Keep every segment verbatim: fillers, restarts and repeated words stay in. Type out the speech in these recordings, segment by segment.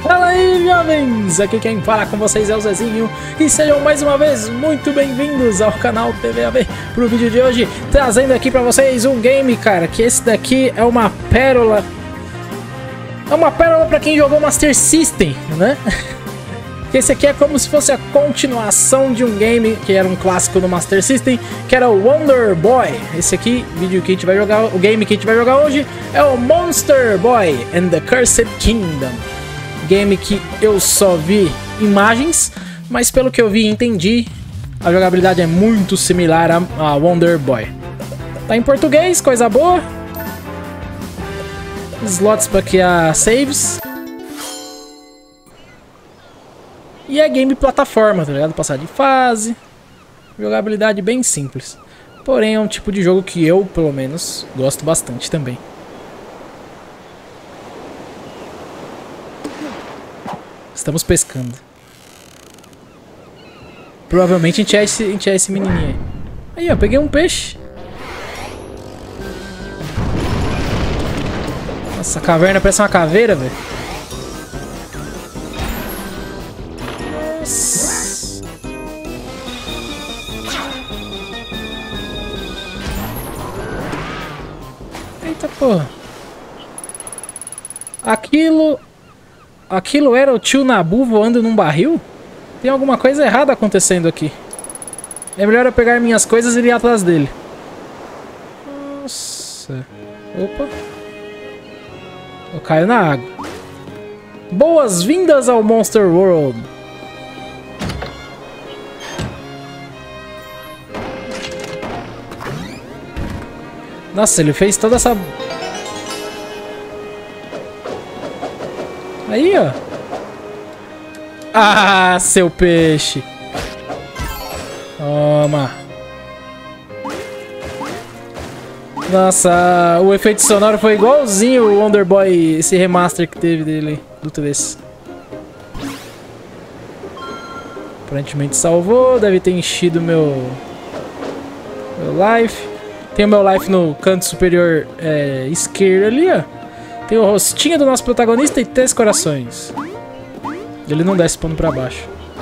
Fala aí, jovens! Aqui quem fala com vocês é o Zezinho e sejam mais uma vez muito bem-vindos ao canal T V A V pro vídeo de hoje, trazendo aqui pra vocês um game, cara, que esse daqui é uma pérola. É uma pérola pra quem jogou Master System, né? Esse aqui é como se fosse a continuação de um game que era um clássico no Master System, que era o Wonder Boy. Esse aqui, vídeo que a gente vai jogar, o game que a gente vai jogar hoje é o Monster Boy and the Cursed Kingdom. Game que eu só vi imagens, mas pelo que eu vi e entendi, a jogabilidade é muito similar a, a Wonder Boy. Tá em português, coisa boa. Slots para criar saves. E é game plataforma, tá ligado? Passar de fase. Jogabilidade bem simples. Porém é um tipo de jogo que eu, pelo menos, gosto bastante também. Estamos pescando. Provavelmente a gente é esse, a gente é esse menininho aí. Aí, ó, peguei um peixe. Nossa, a caverna parece uma caveira, velho. Nossa. Eita porra. Aquilo... Aquilo era o tio Nabu voando num barril? Tem alguma coisa errada acontecendo aqui. É melhor eu pegar minhas coisas e ir atrás dele. Nossa. Opa. Eu caio na água. Boas-vindas ao Monster World. Nossa, ele fez toda essa... Aí, ó. Ah, seu peixe. Toma. Nossa, o efeito sonoro foi igualzinho o Wonder Boy, esse remaster que teve dele do três. Aparentemente salvou, deve ter enchido meu, meu life. Tem o meu life no canto superior é, esquerdo ali, ó. Tem o rostinho do nosso protagonista e três corações. Ele não desce pano pra baixo.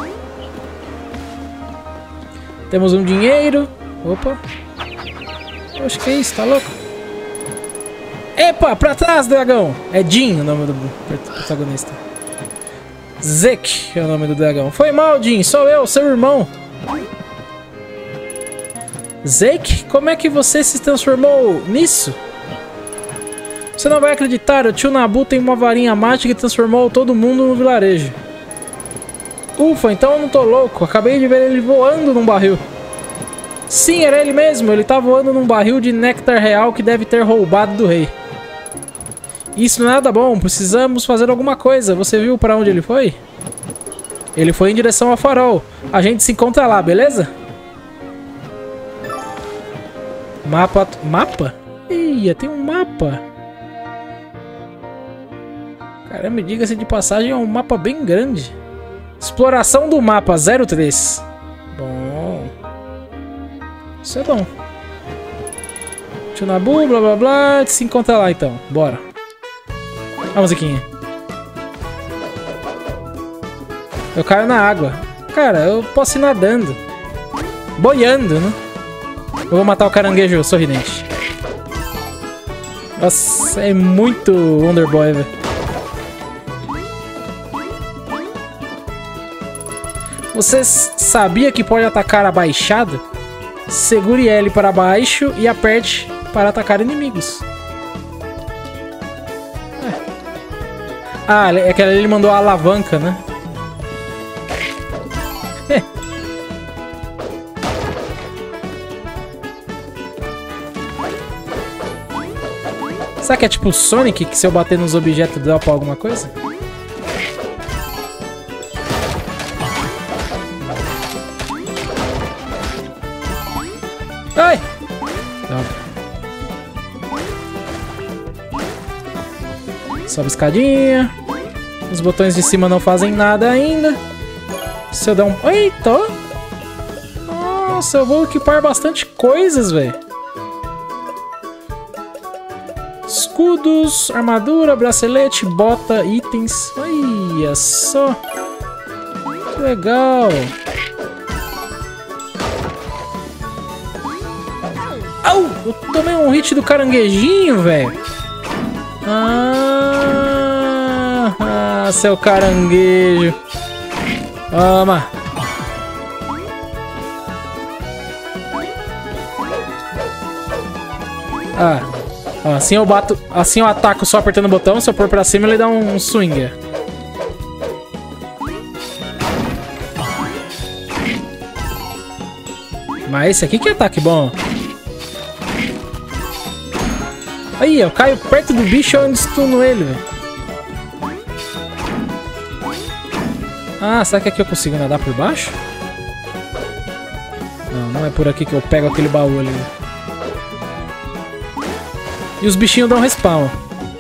Temos um dinheiro. Opa. Oxe, que isso? Tá louco? Epa, pra trás, dragão! É Jin o nome do protagonista. Zek é o nome do dragão. Foi mal, Jin. Sou eu, seu irmão. Zek, como é que você se transformou nisso? Você não vai acreditar, o tio Nabu tem uma varinha mágica que transformou todo mundo no vilarejo. Ufa, então eu não tô louco. Acabei de ver ele voando num barril. Sim, era ele mesmo. Ele tá voando num barril de néctar real que deve ter roubado do rei. Isso não é nada bom. Precisamos fazer alguma coisa. Você viu pra onde ele foi? Ele foi em direção ao farol. A gente se encontra lá, beleza? Mapa... Mapa? Ih, tem um mapa. Caramba, diga-se de passagem, é um mapa bem grande. Exploração do mapa zero três. Bom. Isso é bom. Tio Nabu, blá blá blá. Se encontra lá então. Bora. A musiquinha. Eu caio na água. Cara, eu posso ir nadando. Boiando, né? Eu vou matar o caranguejo sorridente. Nossa, é muito Wonder Boy, velho. Você sabia que pode atacar abaixado? Segure L para baixo e aperte para atacar inimigos. É. Ah, é que ele mandou a alavanca, né? É. Será que é tipo o Sonic, que se eu bater nos objetos dropa alguma coisa? Ai! Sobe escadinha. Os botões de cima não fazem nada ainda. Se eu der um... Eita! Nossa, eu vou equipar bastante coisas, velho. escudos, armadura, bracelete, bota, itens. Olha só. Que legal. Au! Eu tomei um hit do caranguejinho, velho. Ah, ah, seu caranguejo. Toma. Ah, assim eu bato, assim eu ataco só apertando o botão. Se eu pôr pra cima ele dá um swinger. Mas esse aqui que é ataque bom. Aí, eu caio perto do bicho e eu stuno ele, velho. Ah, será que aqui eu consigo nadar por baixo? Não, não é por aqui que eu pego aquele baú ali. E os bichinhos dão respawn.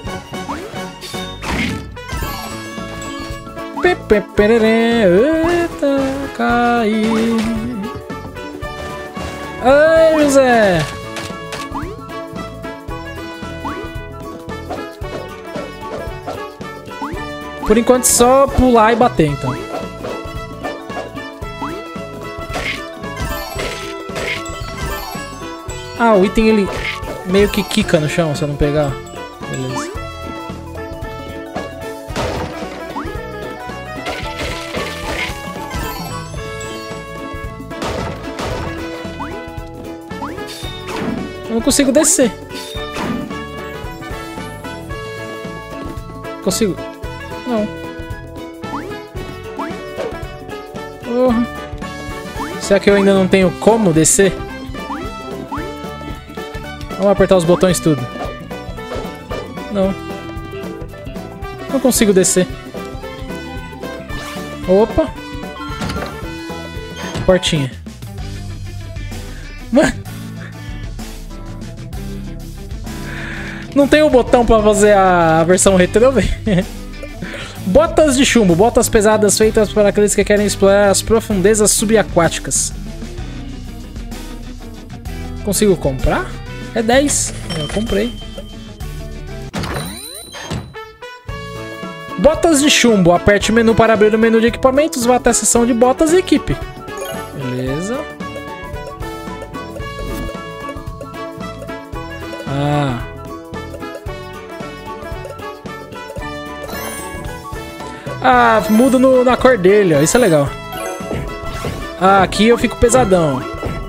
Pepe, pererê, eita, cai. Ai, José. Por enquanto só pular e bater, então. Ah, o item ele meio que quica no chão se eu não pegar. Beleza. Eu não consigo descer. Consigo? Não. Uhum. Será que eu ainda não tenho como descer? Vamos apertar os botões tudo. Não. Não consigo descer. Opa. Portinha. Mano. Não tem o botão pra fazer a versão retrô, velho. Botas de chumbo. Botas pesadas feitas para aqueles que querem explorar as profundezas subaquáticas. Consigo comprar? É dez. Eu comprei. Botas de chumbo. Aperte o menu para abrir o menu de equipamentos. Vá até a seção de botas e equipe. Beleza. Ah. Ah, mudo no, na cor dele, ó. Isso é legal. Ah, aqui eu fico pesadão.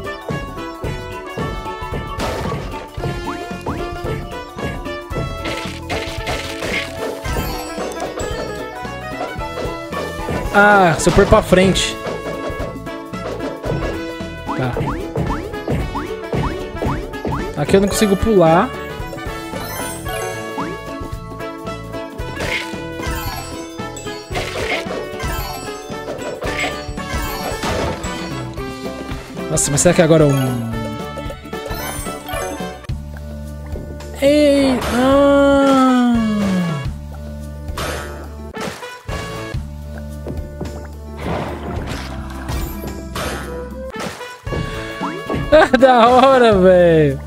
Ah, se eu pôr pra frente. Tá. Aqui eu não consigo pular. Nossa, mas será que agora um... Ei! Ah! Ah, da hora, velho!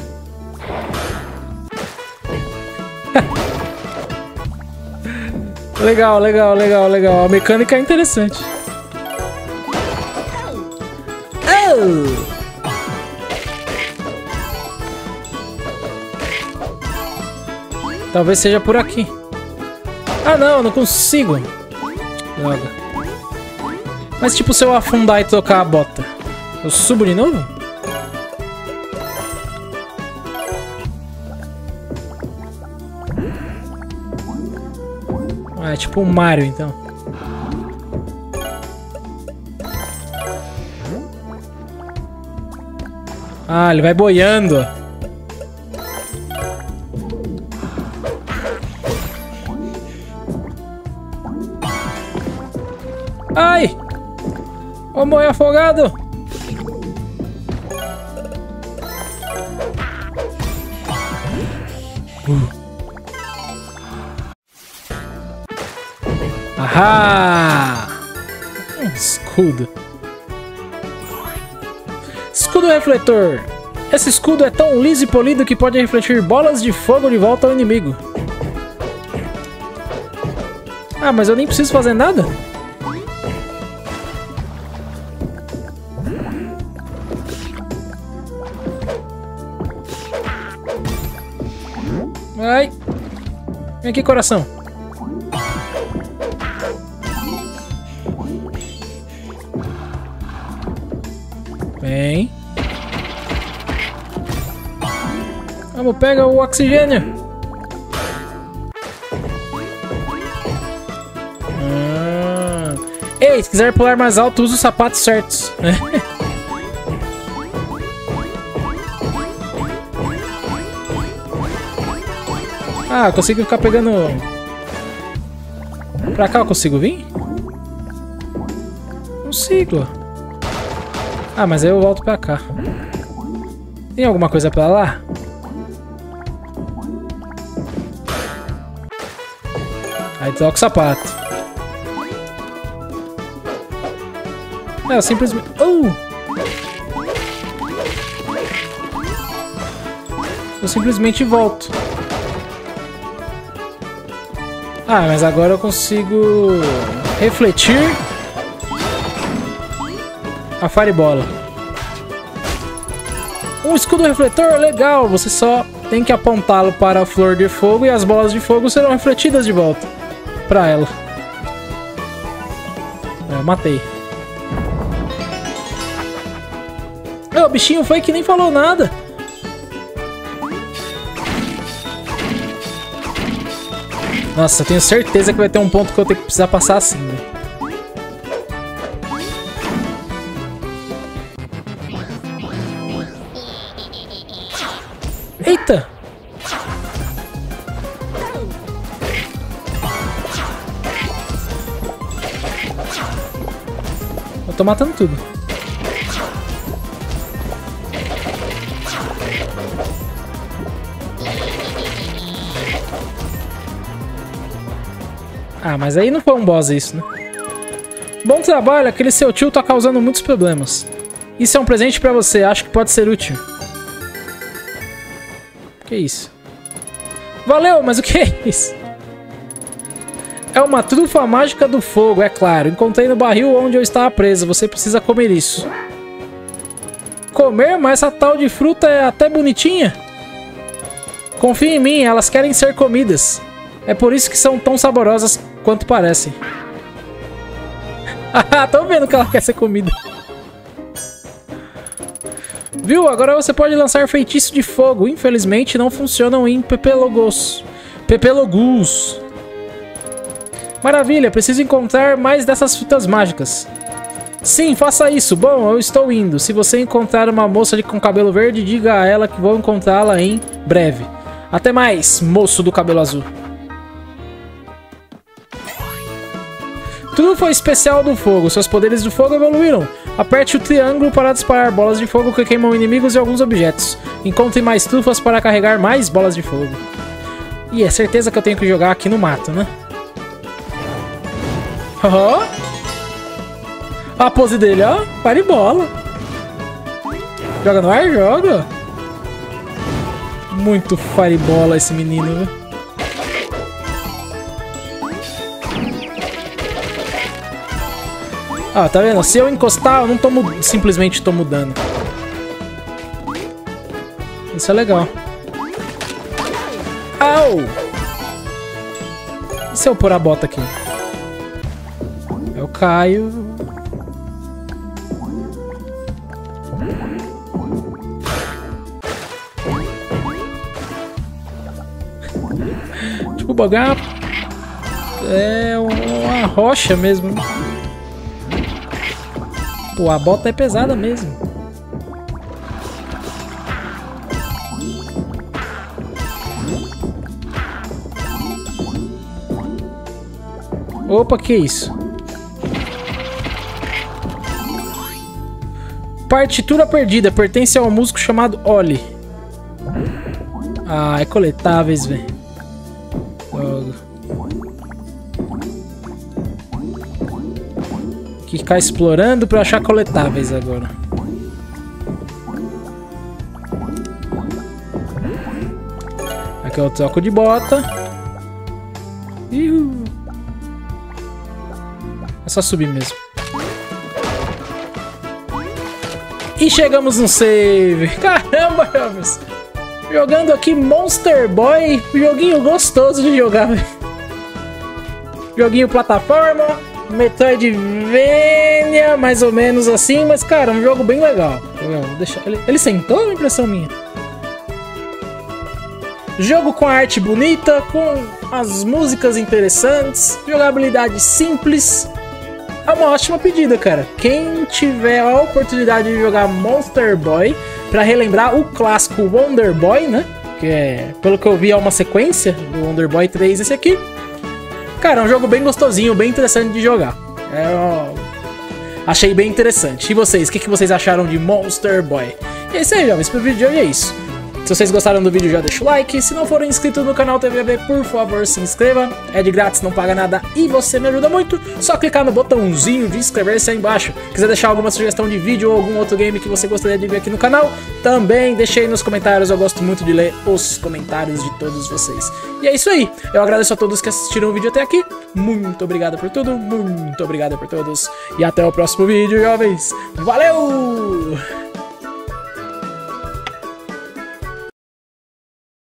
Legal, legal, legal, legal. A mecânica é interessante. Talvez seja por aqui. Ah, não, não consigo. Droga. Mas tipo, se eu afundar e tocar a bota, eu subo de novo? Ah, é tipo um Mario, então. Ah, ele vai boiando. Ai! Vou morrer afogado. Uh. Ahá! Um escudo. Escudo refletor. Esse escudo é tão liso e polido que pode refletir bolas de fogo de volta ao inimigo. Ah, mas eu nem preciso fazer nada? Vai. Vem aqui, coração. Vem. Vamos, pega o oxigênio. Ah. Ei, se quiser pular mais alto, use os sapatos certos. Ah, eu consigo ficar pegando... Pra cá eu consigo vir? Consigo. Ah, mas aí eu volto pra cá. Tem alguma coisa pra lá? Aí troca o sapato. É, eu simplesmente... Uh! Eu simplesmente volto. Ah, mas agora eu consigo refletir a Firebola. Um escudo refletor legal. Você só tem que apontá-lo para a flor de fogo e as bolas de fogo serão refletidas de volta para ela. É, eu matei. É, o bichinho foi que nem falou nada. Nossa, eu tenho certeza que vai ter um ponto que eu tenho que precisar passar assim, né? Eita! Eu tô matando tudo. Ah, mas aí não foi um boss isso, né? Bom trabalho, aquele seu tio tá causando muitos problemas. Isso é um presente pra você, acho que pode ser útil. Que isso? Valeu, mas o que é isso? É uma trufa mágica do fogo, é claro. Encontrei no barril onde eu estava preso, você precisa comer isso. Comer? Mas essa tal de fruta é até bonitinha. Confia em mim, elas querem ser comidas. É por isso que são tão saborosas quanto parecem. Ah, tô vendo que ela quer ser comida. Viu? Agora você pode lançar feitiço de fogo. Infelizmente não funcionam em Pepelogos. Pepelogus. Maravilha, preciso encontrar mais dessas frutas mágicas. Sim, faça isso. Bom, eu estou indo. Se você encontrar uma moça com cabelo verde, diga a ela que vou encontrá-la em breve. Até mais, moço do cabelo azul. Tudo foi especial do fogo. Seus poderes do fogo evoluíram. Aperte o triângulo para disparar bolas de fogo que queimam inimigos e alguns objetos. Encontre mais trufas para carregar mais bolas de fogo. E é certeza que eu tenho que jogar aqui no mato, né? Ó! Oh. A pose dele, ó. Pare bola. Joga no ar? Joga. Muito firebola esse menino, viu? Ah, tá vendo? Se eu encostar, eu não tô simplesmente tô mudando. Isso é legal. Au! E se eu pôr a bota aqui? Eu caio. Tipo, o bagulho é uma rocha mesmo. Pô, a bota é pesada mesmo. Opa, que isso? Partitura perdida. Pertence ao músico chamado Oli. Ah, é coletáveis, velho. Ficar explorando pra achar coletáveis agora. que eu troco de bota. Iu. É só subir mesmo. E chegamos no save. Caramba, jovens. Jogando aqui Monster Boy. Joguinho gostoso de jogar, velho. Joguinho plataforma. Metroidvania, mais ou menos assim. Mas, cara, um jogo bem legal. Deixa... Ele, ele sentou, é uma impressão minha. Jogo com a arte bonita, com as músicas interessantes. Jogabilidade simples. É uma ótima pedida, cara. Quem tiver a oportunidade de jogar Monster Boy, pra relembrar o clássico Wonder Boy, né? Que é, pelo que eu vi, é uma sequência do Wonder Boy três, esse aqui. Cara, é um jogo bem gostosinho, bem interessante de jogar. É, ó, achei bem interessante. E vocês, o que, que vocês acharam de Monster Boy? E é isso aí, jovens. Pro vídeo de hoje é isso. Se vocês gostaram do vídeo, já deixa o like. Se não forem inscritos no canal T V A B, por favor, se inscreva. É de grátis, não paga nada e você me ajuda muito. Só clicar no botãozinho de inscrever-se aí embaixo. Quiser deixar alguma sugestão de vídeo ou algum outro game que você gostaria de ver aqui no canal, também deixe aí nos comentários. Eu gosto muito de ler os comentários de todos vocês. E é isso aí. Eu agradeço a todos que assistiram o vídeo até aqui. Muito obrigado por tudo. Muito obrigado por todos. E até o próximo vídeo, jovens. Valeu!